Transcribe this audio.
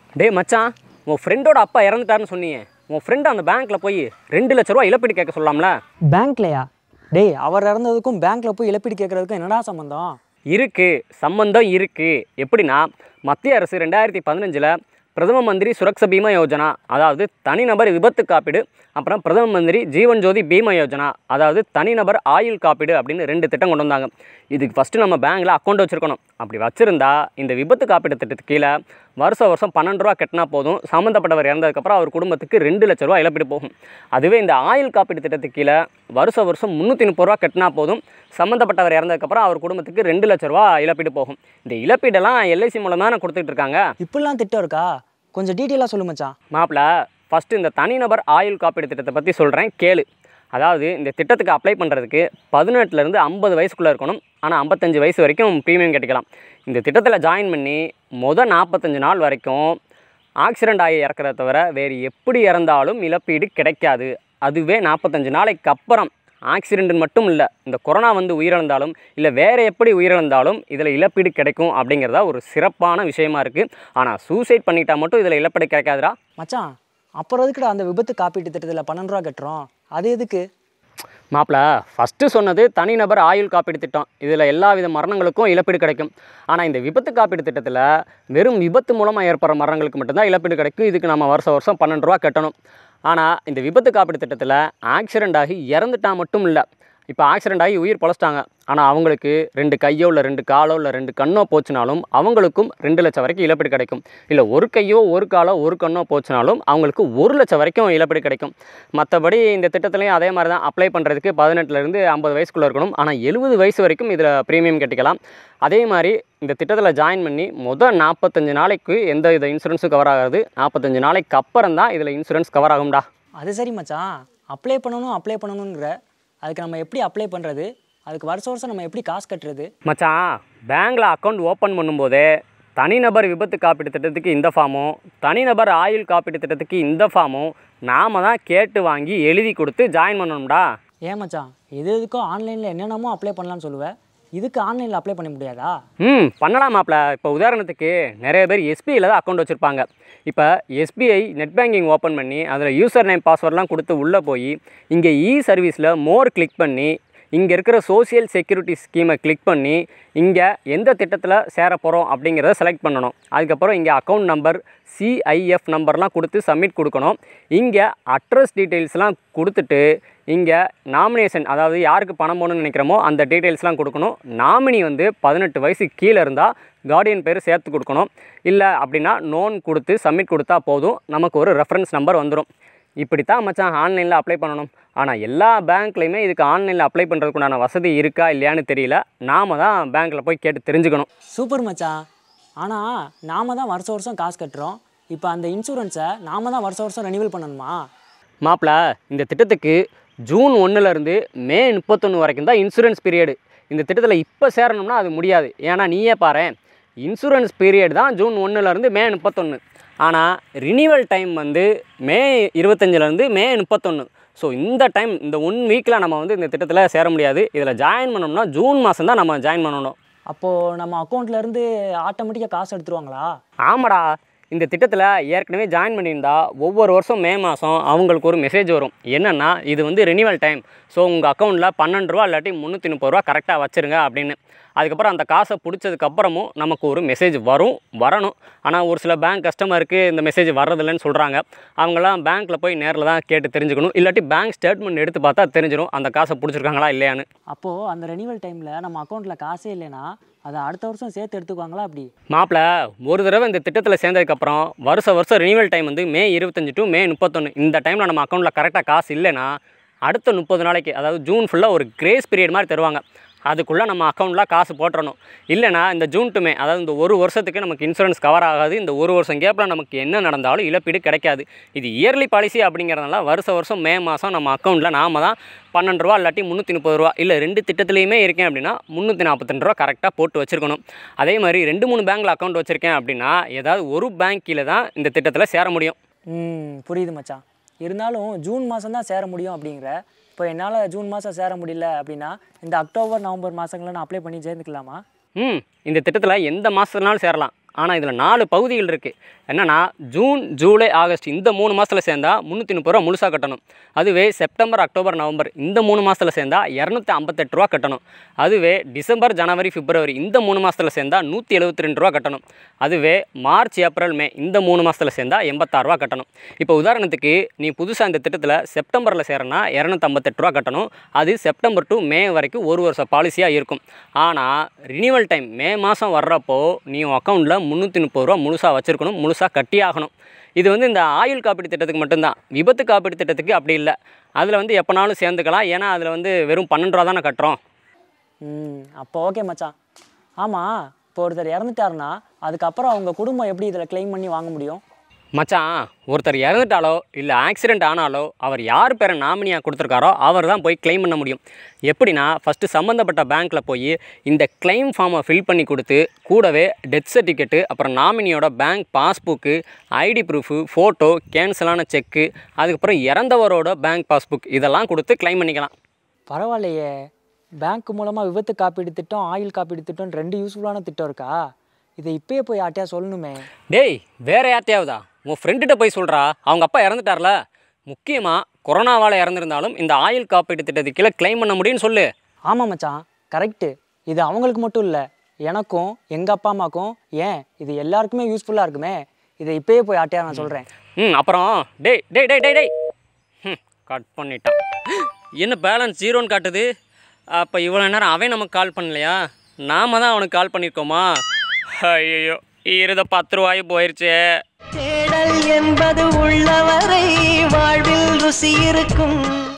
டேய் மச்சான், உன் ஃப்ரெண்டோட அப்பா இறந்துட்டாருன்னு சொன்னீங்க. உன் ஃப்ரெண்டு அந்த பேங்க்கில் போய் 2 லட்ச ரூபா இழப்பீடு கேட்க சொல்லலாம்ல? பேங்க்லையா? டேய், அவர் இறந்ததுக்கும் பேங்க்கில் போய் இழப்பீடு கேட்குறதுக்கும் என்னடா சம்மந்தம்? சம்பந்தம் இருக்குது. எப்படின்னா, மத்திய அரசு 2015 பிரதம மந்திரி சுரக்ஷா பீமா யோஜனா, அதாவது தனிநபர் விபத்து காப்பீடு, அப்புறம் பிரதம மந்திரி ஜீவன் ஜோதி பீமா யோஜனா, அதாவது தனிநபர் ஆயுள் காப்பீடு அப்படின்னு 2 திட்டம் கொண்டு வந்தாங்க. இதுக்கு ஃபஸ்ட்டு நம்ம பேங்க்கில் அக்கௌண்ட் வச்சுருக்கணும். அப்படி வச்சுருந்தா இந்த விபத்து காப்பீடு திட்டத்துக்கு கீழே வருஷம் 12 ரூபா கட்டினா போதும். சம்மந்தப்பட்டவர் இறந்ததுக்கப்புறம் அவர் குடும்பத்துக்கு 2 லட்ச ரூபா இழப்பீடு போகும். அதுவே இந்த ஆயுள் காப்பீடு திட்டத்துக்கு கீழே வருஷம் 330 ரூபா கட்டினா போதும். சம்மந்தப்பட்டவர் இறந்ததுக்கப்புறம் அவர் குடும்பத்துக்கு 2 லட்ச ரூபா இழப்பீடு போகும். இந்த இழப்பீடெல்லாம் எல்ஐசி மூலமாக தானே கொடுத்துட்டு இருக்காங்க. இப்படிலாம் திட்டம் இருக்கா? கொஞ்சம் டீட்டெயிலாக சொல்லு மச்சான். மாப்பிள்ள, ஃபஸ்ட்டு இந்த தனிநபர் ஆயுள் காப்பீடு திட்டத்தை பற்றி சொல்கிறேன் கேளு. அதாவது இந்த திட்டத்துக்கு அப்ளை பண்ணுறதுக்கு 18லேருந்து 50 வயசுக்குள்ளே இருக்கணும். ஆனால் 55 வயசு வரைக்கும் ப்ரீமியம் கட்டிக்கலாம். இந்த திட்டத்தில் ஜாயின் பண்ணி 45 நாள் வரைக்கும் ஆக்சிடெண்ட் ஆகி இறக்கிறத தவிர வேறு எப்படி இறந்தாலும் இழப்பீடு கிடைக்காது. அதுவே 45 நாளைக்கு அப்புறம் ஆக்சிடென்ட் மட்டும் இல்லை, இந்த கொரோனா வந்து உயிரிழந்தாலும் இல்லை வேறு எப்படி உயிரிழந்தாலும் இதில் இழப்பீடு கிடைக்கும் அப்படிங்கிறதா ஒரு சிறப்பான விஷயமா இருக்குது. ஆனால் சூசைட் பண்ணிட்டா மட்டும் இதில் இழப்பீடு கிடைக்காதுடா மச்சான். அப்புறம் எதுக்குடா அந்த விபத்து காப்பீட்டு திட்டத்தில் 12 ரூபா கட்டுறோம்? அது எதுக்கு? மாப்பிள்ள, ஃபஸ்ட்டு சொன்னது தனிநபர் ஆயுள் காப்பீடு திட்டம். இதில் எல்லா வித மரணங்களுக்கும் இழப்பீடு கிடைக்கும். ஆனால் இந்த விபத்து காப்பீடு திட்டத்தில் வெறும் விபத்து மூலமாக ஏற்படுற மரணங்களுக்கு மட்டும்தான் இழப்பீடு கிடைக்கும். இதுக்கு நம்ம வருஷம் 12 ரூபா கட்டணும். ஆனால் இந்த விபத்து காப்பீடு திட்டத்தில் ஆக்சிடெண்ட் ஆகி இறந்துட்டா மட்டும் இல்லை, இப்போ ஆக்சிடெண்ட் ஆகி உயிர் பொழைச்சிட்டாங்க, ஆனால் அவங்களுக்கு 2 கையோ இல்லை 2 காலோ இல்லை 2 கண்ணோ போச்சுனாலும் அவங்களுக்கும் 2 லட்சம் வரைக்கும் இழப்பீடு கிடைக்கும். இல்லை ஒரு கையோ ஒரு காலோ ஒரு கண்ணோ போச்சுனாலும் அவங்களுக்கு 1 லட்சம் வரைக்கும் இழப்பீடு கிடைக்கும். மற்றபடி இந்த திட்டத்துலையும் அதே மாதிரி தான். அப்ளை பண்ணுறதுக்கு 18லேருந்து 50 வயசுக்குள்ளே இருக்கணும். ஆனால் 70 வயசு வரைக்கும் இதில் ப்ரீமியம் கட்டிக்கலாம். அதே மாதிரி இந்த திட்டத்தில் ஜாயின் பண்ணி 45 நாளைக்கு எந்த வித இன்சூரன்ஸும் கவர் ஆகாது. 45 நாளைக்கு அப்புறம் தான் இதில் இன்சூரன்ஸ் கவர் ஆகும்டா. அது சரி மச்சான், அப்ளை பண்ணணுங்கிற அதுக்கு நம்ம எப்படி அப்ளை பண்ணுறது? அதுக்கு வருஷம் நம்ம எப்படி காசு கட்டுறது? மச்சான், பேங்க்கில் அக்கௌண்ட் ஓப்பன் பண்ணும்போதே தனிநபர் விபத்து காப்பீடு திட்டத்துக்கு இந்த ஃபார்மும் தனிநபர் ஆயுள் காப்பீடு திட்டத்துக்கு இந்த ஃபார்மும் நாம் தான் கேட்டு வாங்கி எழுதி கொடுத்து ஜாயின் பண்ணணும்டா. ஏன் மச்சான், எதுக்கும் ஆன்லைனில் என்னென்னமோ அப்ளை பண்ணலான்னு சொல்லுவேன், இதுக்கு ஆன்லைனில் அப்ளை பண்ண முடியாதா? பண்ணலாம் மாப்பிள்ள. இப்போ உதாரணத்துக்கு நிறைய பேர் எஸ்பிஐயில் தான் அக்கௌண்ட் வச்சுருப்பாங்க. இப்போ எஸ்பிஐ நெட் பேங்கிங் ஓப்பன் பண்ணி அதில் யூசர் நேம் பாஸ்வேர்ட்லாம் கொடுத்து உள்ளே போய் இங்கே சர்வீஸில் மோர் கிளிக் பண்ணி இங்கே இருக்கிற சோசியல் செக்யூரிட்டி ஸ்கீமை கிளிக் பண்ணி இங்கே எந்த திட்டத்தில் சேர போகிறோம் அப்படிங்கிறத செலக்ட் பண்ணணும். அதுக்கப்புறம் இங்கே அக்கௌண்ட் நம்பர், சிஐஎஃப் நம்பர்லாம் கொடுத்து சப்மிட் கொடுக்கணும். இங்கே அட்ரஸ் டீட்டெயில்ஸ்லாம் கொடுத்துட்டு இங்கே நாமினேஷன், அதாவது யாருக்கு பணம் போகணுன்னு நினைக்கிறோமோ அந்த டீட்டெயில்ஸ்லாம் கொடுக்கணும். நாமினி வந்து 18 வயசுக்கு கீழே இருந்தால் கார்டியன் பேர் சேர்த்து கொடுக்கணும். இல்லை அப்படின்னா நோன் கொடுத்து சப்மிட் கொடுத்தா போதும், நமக்கு ஒரு ரெஃபரன்ஸ் நம்பர் வந்துடும். இப்படி தான் மச்சான் ஆன்லைனில் அப்ளை பண்ணணும். ஆனால் எல்லா பேங்க்லேயுமே இதுக்கு ஆன்லைனில் அப்ளை பண்ணுறதுக்குண்டான வசதி இருக்கா இல்லையான்னு தெரியல. நாம் தான் பேங்க்கில் போய் கேட்டு தெரிஞ்சுக்கணும். சூப்பர் மச்சான். ஆனால் நாம் தான் வருஷம் காசு கட்டுறோம். இப்போ அந்த இன்சூரன்ஸை நாம் தான் வருஷம் ரெனியூவல் பண்ணணுமா? மாப்பிள்ள, இந்த திட்டத்துக்கு ஜூன் 1லேருந்து மே 31 வரைக்கும் தான் இன்சூரன்ஸ் பீரியடு. இந்த திட்டத்தில் இப்போ சேரணும்னா அது முடியாது. ஏன்னா நீயே பாரு, இன்சூரன்ஸ் பீரியட் தான் ஜூன் 1லேருந்து மே 31. ஆனால் ரினிவல் டைம் வந்து மே 25லேருந்து மே 31. ஸோ இந்த டைம், இந்த 1 வீக்கில் நம்ம வந்து இந்த திட்டத்தில் சேர முடியாது. இதில் ஜாயின் பண்ணோம்னா ஜூன் மாதம் தான் நம்ம ஜாயின் பண்ணணும். அப்போது நம்ம அக்கௌண்ட்லேருந்து ஆட்டோமேட்டிக்காக காசு எடுத்துருவாங்களா? ஆமாடா. இந்த திட்டத்தில் ஏற்கனவே ஜாயின் பண்ணியிருந்தா ஒவ்வொரு வருஷம் மே மாதம் அவங்களுக்கு ஒரு மெசேஜ் வரும். என்னென்னா, இது வந்து ரினிவல் டைம், ஸோ உங்கள் அக்கௌண்ட்டில் 12 ரூபா இல்லாட்டி 330 ரூபா கரெக்டாக வச்சுருங்க அப்படின்னு. அதுக்கப்புறம் அந்த காசை பிடிச்சதுக்கப்புறமும் நமக்கு ஒரு மெசேஜ் வரணும். ஆனால் ஒரு சில பேங்க் கஸ்டமருக்கு இந்த மெசேஜ் வர்றதில்லைன்னு சொல்கிறாங்க. அவங்களாம் பேங்க்கில் போய் நேரில் தான் கேட்டு தெரிஞ்சுக்கணும். இல்லாட்டி பேங்க் ஸ்டேட்மெண்ட் எடுத்து பார்த்தா தெரிஞ்சிடும் அந்த காசை பிடிச்சிருக்காங்களா இல்லையான்னு. அப்போது அந்த ரெனிவல் டைமில் நம்ம அக்கௌண்ட்டில் காசே இல்லைன்னா அதை அடுத்த வருஷம் சேர்த்து எடுத்துக்குவாங்களா? அப்படி மாப்பிள்ள, ஒரு தடவை இந்த திட்டத்தில் சேர்ந்ததுக்கப்புறம் வருஷம் ரினிவல் டைம் வந்து மே 25 டு மே 31. இந்த டைமில் நம்ம அக்கௌண்ட்டில் கரெக்டாக காசு இல்லைன்னா அடுத்த 30 நாளைக்கு, அதாவது ஜூன் ஃபுல்லாக ஒரு கிரேஸ் பீரியட் மாதிரி தருவாங்க. அதுக்குள்ளே நம்ம அக்கௌண்ட்டில் காசு போட்டுறணும். இல்லைனா இந்த ஜூன் டு மே, அதாவது இந்த ஒரு வருஷத்துக்கு நமக்கு இன்சூரன்ஸ் கவர் ஆகாது. இந்த ஒரு வருஷம் கேப்பில் நமக்கு என்ன நடந்தாலும் இழப்பீடு கிடைக்காது. இது இயர்லி பாலிசி அப்படிங்கிறதுனால வருஷம் மே மாதம் நம்ம அக்கௌண்ட்டில் நாம் தான் 12 ரூபா இல்லாட்டி 330 ரூபா, இல்லை 2 திட்டத்துலேயுமே இருக்கேன் அப்படின்னா 342 ரூபா கரெக்டாக போட்டு வச்சுருக்கணும். அதே மாதிரி 2-3 பேங்க்கில் அக்கௌண்ட் வச்சுருக்கேன் அப்படின்னா ஏதாவது ஒரு பேங்க்கில் தான் இந்த திட்டத்தில் சேர முடியும். புரியுது மச்சான். இருந்தாலும் ஜூன் மாதம் தான் சேர முடியும் அப்படிங்கிற. இப்போ என்னால் ஜூன் மாதம் சேர முடியல அப்படின்னா இந்த அக்டோபர் நவம்பர் மாதங்களில் நான் அப்ளை பண்ணி சேர்ந்துக்கலாமா? இந்த திட்டத்தில் எந்த மாதத்துலனாலும் சேரலாம். ஆனால் இதில் 4 பகுதிகள் இருக்குது. என்னென்னா ஜூன், ஜூலை, ஆகஸ்ட் இந்த 3 மாதத்தில் சேர்ந்தா 330 ரூபா முழுசாக கட்டணும். அதுவே செப்டம்பர், அக்டோபர், நவம்பர் இந்த 3 மாதத்தில் சேர்ந்தா 258 ரூபா கட்டணும். அதுவே டிசம்பர், ஜனவரி, பிப்ரவரி இந்த 3 மாதத்தில் சேர்ந்தா 172 ரூபா கட்டணும். அதுவே மார்ச், ஏப்ரல், மே இந்த 3 மாதத்தில் சேர்ந்தா 86 ரூபா கட்டணும். இப்போ உதாரணத்துக்கு நீ புதுசாக இந்த திட்டத்தில் செப்டம்பரில் சேரனா 258 ரூபா கட்டணும். அது செப்டம்பர் டு மே வரைக்கும் 1 வருஷ பாலிசியாக இருக்கும். ஆனால் ரினிவல் டைம் மே மாதம் வர்றப்போ நீ அக்கௌண்ட்டில் 330 ரூபா முழுசாக வச்சுருக்கணும், முழுசாக கட்டி ஆகணும். இது இந்த ஆயுள் காப்பீடு திட்டத்துக்கு மட்டும்தான். விபத்து காப்பீடு திட்டத்துக்கு அப்படி இல்லை. அதில் எப்போனாலும் சேர்ந்துக்கலாம். ஏன்னா அதில் வெறும் 12 ரூபா தானே கட்டுறோம். அப்போ ஓகே மச்சான். ஆமாம், இப்போ ஒருத்தர் இறந்துட்டாருன்னா அதுக்கப்புறம் அவங்க குடும்பம் எப்படி இதில் கிளைம் பண்ணி வாங்க முடியும்? மச்சான், ஒருத்தர் இறந்துட்டாலோ இல்லை ஆக்சிடெண்ட் ஆனாலோ அவர் யார் பேரை நாமினியாக கொடுத்துருக்காரோ அவர் தான் போய் கிளைம் பண்ண முடியும். எப்படின்னா ஃபஸ்ட்டு சம்மந்தப்பட்ட பேங்க்கில் போய் இந்த கிளைம் ஃபார்மை ஃபில் பண்ணி கொடுத்து கூடவே டெத் சர்டிஃபிகேட்டு, அப்புறம் நாமினியோட bank passbook, ID proof, photo, கேன்சலான செக்கு, அதுக்கப்புறம் இறந்தவரோட பேங்க் பாஸ்புக் இதெல்லாம் கொடுத்து கிளைம் பண்ணிக்கலாம். பரவாயில்லையே, பேங்க் மூலமாக விபத்து காப்பீடு திட்டம், ஆயுள் காப்பீடு திட்டம் 2 யூஸ்ஃபுல்லான திட்டம் இருக்கா? இதை இப்போயே போய் யார்ட்டையா சொல்லணுமே. டேய், வேறு யார்ட்டையாவதா? உன் ஃப்ரெண்டுகிட்ட போய் சொல்கிறா. அவங்க அப்பா இறந்துட்டார்ல. முக்கியமாக கொரோனாவால் இறந்துருந்தாலும் இந்த ஆயுள் காப்பீட்டு திட்டத்துக்கு கீழே கிளைம் பண்ண முடியும்னு சொல்லு. ஆமாம் மச்சான், கரெக்டு. இது அவங்களுக்கு மட்டும் இல்லை, எனக்கும் எங்கள் அப்பா அம்மாக்கும், ஏன் இது எல்லாருக்குமே யூஸ்ஃபுல்லாக இருக்குமே. இதை இப்போயே போய் யார்ட்டையா நான் சொல்கிறேன். அப்புறம் டேய் டேய் டேய் டேய் டேய் கட் பண்ணிட்டான். என்ன பேலன்ஸ் 0ன்னு காட்டுது? அப்போ இவ்வளோ நேரம் அவன் நமக்கு கால் பண்ணலையா? நாம தான் அவனுக்கு கால் பண்ணியிருக்கோமா? ஐயோ, இருத 10 ரூபாய் போயிடுச்சே. தேடல் என்பது உள்ளவரை வாழ்வில் ருசி இருக்கும்.